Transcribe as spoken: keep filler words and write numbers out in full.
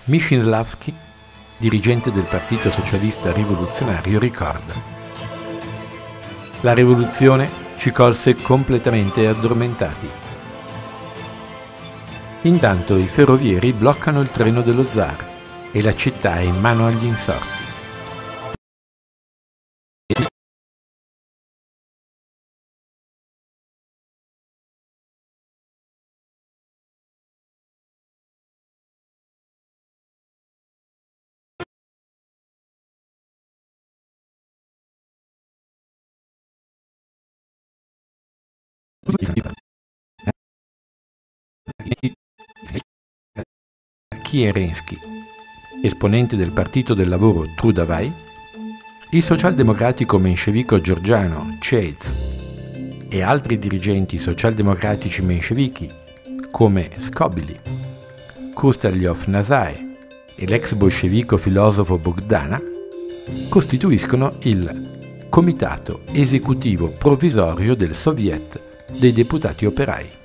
Michinszewski, dirigente del Partito Socialista Rivoluzionario, ricorda: la rivoluzione ci colse completamente addormentati. Intanto i ferrovieri bloccano il treno dello zar e la città è in mano agli insorti. Kierensky, esponente del Partito del Lavoro Trudavai, il socialdemocratico menscevico georgiano Chase e altri dirigenti socialdemocratici menscevichi come Skobili, Kustaliov Nazae e l'ex bolscevico filosofo Bogdana costituiscono il Comitato Esecutivo Provvisorio del Soviet dei Deputati Operai.